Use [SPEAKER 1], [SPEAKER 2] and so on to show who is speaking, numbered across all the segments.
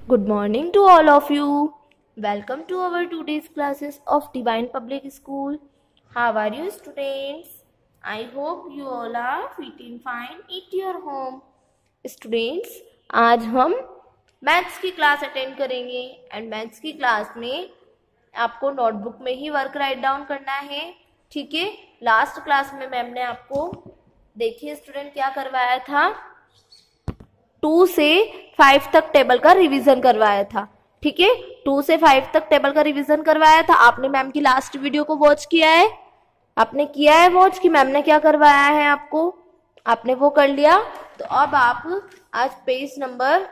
[SPEAKER 1] Good morning to all of you. Welcome to our today's classes of Divine Public School. How are you students? I hope you all are fitting fine at your home. Students, आज हम maths की class attend करेंगे and maths की class में आपको notebook में ही work write down करना है. ठीक है, लास्ट क्लास में मैम ने आपको देखिए स्टूडेंट क्या करवाया था, 2 से 5 तक टेबल का रिवीजन करवाया था. ठीक है, 2 से 5 तक टेबल का रिवीजन करवाया था. आपने मैम की लास्ट वीडियो को वॉच किया है? आपने किया है वॉच कि मैम ने क्या करवाया है आपको? आपने वो कर लिया. तो अब आप आज पेज नंबर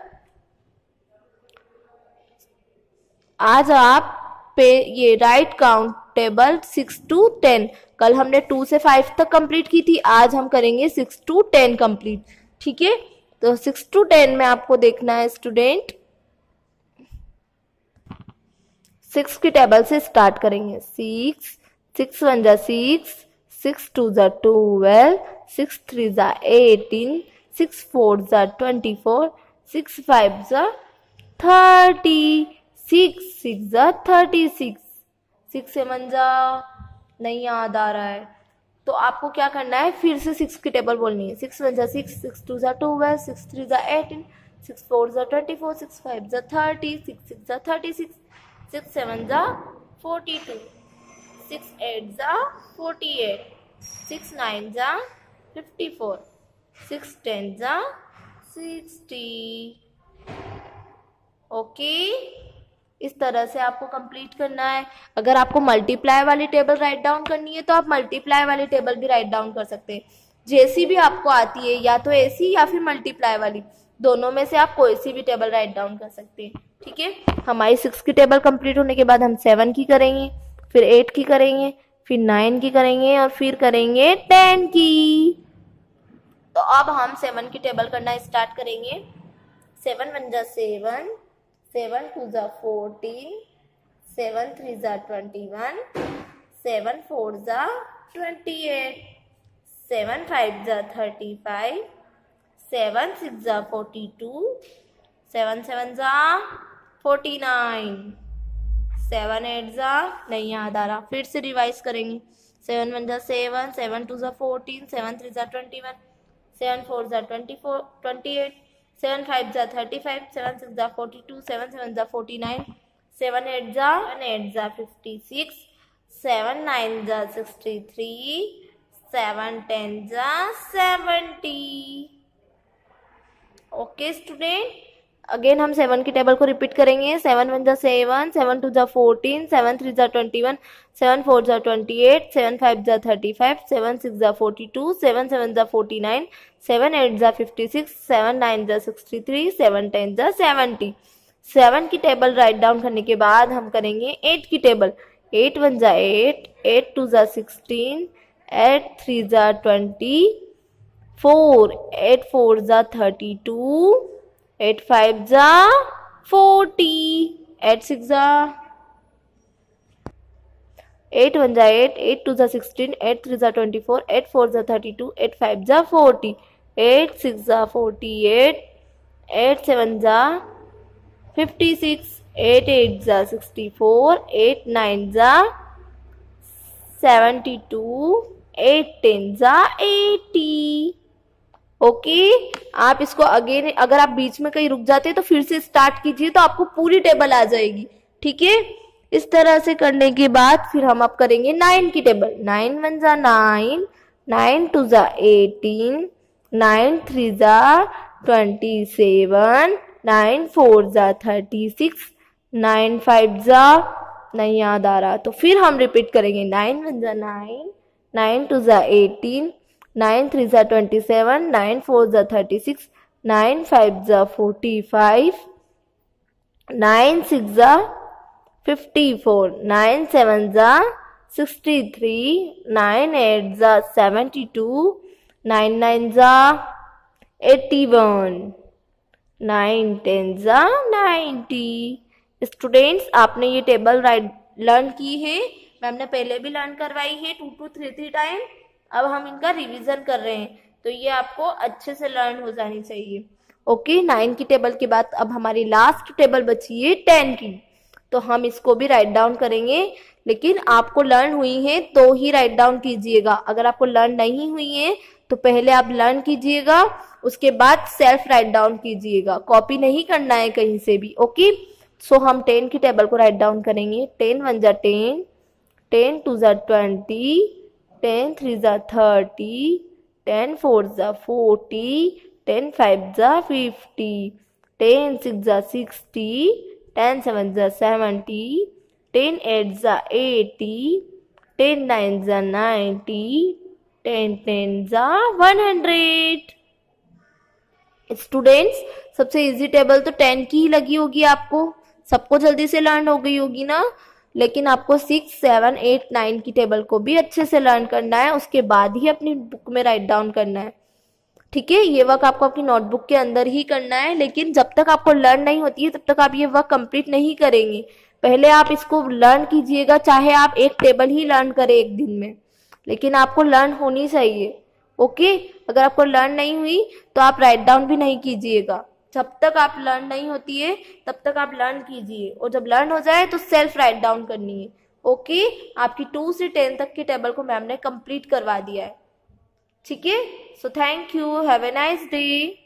[SPEAKER 1] ये राइट काउंट टेबल 6 to 10. कल हमने 2 से 5 तक कंप्लीट की थी, आज हम करेंगे 6 to 10 कंप्लीट. ठीक है, तो 6 to 10 में आपको देखना है स्टूडेंट, 6 की टेबल से स्टार्ट करेंगे. 6 1 जा 6, 6 2 जा 12, 6 3 जा 18, 6 4 जा 24, 6 5 जा 30, 6 जा 36, 6 7 जा नहीं याद आ रहा है, तो आपको क्या करना है, फिर से 6 की टेबल बोलनी है. 6 1 जा 6, 6 2 जा 12, 6 3 जा 18, 6 4 जा 24, 6 5 जा 30, 6 6 जा 36, 6 7 जा 42, 6 8 जा 48, 6 9 जा 54, 6 10 जा 60. ओके, इस तरह से आपको कंप्लीट करना है. अगर आपको मल्टीप्लाई वाली टेबल राइट डाउन करनी है तो आप मल्टीप्लाई वाली टेबल भी राइट डाउन कर सकते हैं. जैसी भी आपको आती है, या तो ऐसी या फिर मल्टीप्लाई वाली, दोनों में से आप कोई सी भी टेबल राइट डाउन कर सकते हैं. ठीक है, हमारी 6 की टेबल कंप्लीट होने के बाद हम 7 की करेंगे, फिर 8 की करेंगे, फिर 9 की करेंगे और फिर करेंगे 10 की. तो अब हम 7 की टेबल करना स्टार्ट करेंगे. 7 1 जा 7, 7 2 जा 14, 7 3 जा 21, 7 4 जा 28, 7 5 जा 35, 7 6 जा 42, 7 7 जा 49, 7 8 जा नहीं याद आ रहा, फिर से रिवाइज करेंगे. 7 1 जा 7, 7 2 जा 14, 7 3 जा 21, 7 4 जा 28, 7 5 जा 35, 7 6 जा 42, 7 7 जा 49, 7 8 जा 56, 7 9 जा 63, 7 10 जा 70. ओके स्टूडेंट, अगेन हम 7 की टेबल को रिपीट करेंगे. 7 1 जा 7, 7 2 जा 14, 7 3 जा 21, 7 4 जा 28, 7 5 जा 35, 7 6 जा 42, 7 7 जा 49, 7 8 जा 56, 7 9 जा 63, 7 10 जा 70. 7 की टेबल राइट डाउन करने के बाद हम करेंगे 8 की टेबल. 8 1 जा 8, 8 2 जा 16, 8 3 जा 24, 8 4 जा 32, 8 5 जा 40, 8 6 जा 8 1 जा 8, 8 2 जा 16, 8 3 जा 24, 8 4 जा 32, 8 5 जा 40, 8 6 जा 48, 8 7 जा 56, 8 8 जा 64, 8 9 जा 72, 8 10 जा 80. ओके, आप इसको अगेन, अगर आप बीच में कहीं रुक जाते हैं तो फिर से स्टार्ट कीजिए, तो आपको पूरी टेबल आ जाएगी. ठीक है, इस तरह से करने के बाद फिर हम अब करेंगे 9 की टेबल. 9 1 जा 9, 9 2 जा 18, 9 3 जा 27, 9 4 जा 36, 9 5 जा नहीं याद आ रहा, तो फिर हम रिपीट करेंगे. 9 1 जा 9, 9 2 जा 18, 9 3 जा 27, 9 4 जा 36, 9 5 जा 45, 9 6 जा 54, 9 7 जा 63, 9 8 जा 72, 9 9 जा 81, 9 10 जा 90. स्टूडेंट्स, आपने ये टेबल लर्न की है, मैम ने पहले भी लर्न करवाई है 2 to 3 टाइम. अब हम इनका रिवीजन कर रहे हैं, तो ये आपको अच्छे से लर्न हो जानी चाहिए. ओके, 9 की टेबल के बाद अब हमारी लास्ट टेबल बची है 10 की, तो हम इसको भी राइट डाउन करेंगे, लेकिन आपको लर्न हुई है तो ही राइट डाउन कीजिएगा। अगर आपको लर्न नहीं हुई है तो पहले आप लर्न कीजिएगा, उसके बाद सेल्फ राइट डाउन कीजिएगा, कॉपी नहीं करना है कहीं से भी। ओके, सो हम 10 की टेबल को राइट डाउन करेंगे। 10 1 जा 10, 10 2 जा 20, 10 3 जा 30, 10 4 जा 40, 10 5 जा 50, 10 6 जा 60, 10 7 जा 70, 10 8 जा 80, 10 9 जा 90, 10 10 जा 100। स्टूडेंट्स, सबसे इजी टेबल तो 10 की ही लगी होगी आपको, सबको जल्दी से लर्न हो गई होगी ना, लेकिन आपको 6 7 8 9 की टेबल को भी अच्छे से लर्न करना है, उसके बाद ही अपनी बुक में राइट डाउन करना है। ठीक है, ये वर्क आपको आपकी नोटबुक के अंदर ही करना है, लेकिन जब तक आपको लर्न नहीं होती है तब तक आप ये वर्क कंप्लीट नहीं करेंगे। पहले आप इसको लर्न कीजिएगा, चाहे आप एक टेबल ही लर्न करें एक दिन में, लेकिन आपको लर्न होनी चाहिए। ओके, अगर आपको लर्न नहीं हुई तो आप राइट डाउन भी नहीं कीजिएगा। जब तक आप लर्न नहीं होती है तब तक आप लर्न कीजिए, और जब लर्न हो जाए तो सेल्फ राइट डाउन करनी है। ओके, आपकी 2 से 10 तक की टेबल को मैम ने कंप्लीट करवा दिया है। ठीक है, so thank you, have a nice day.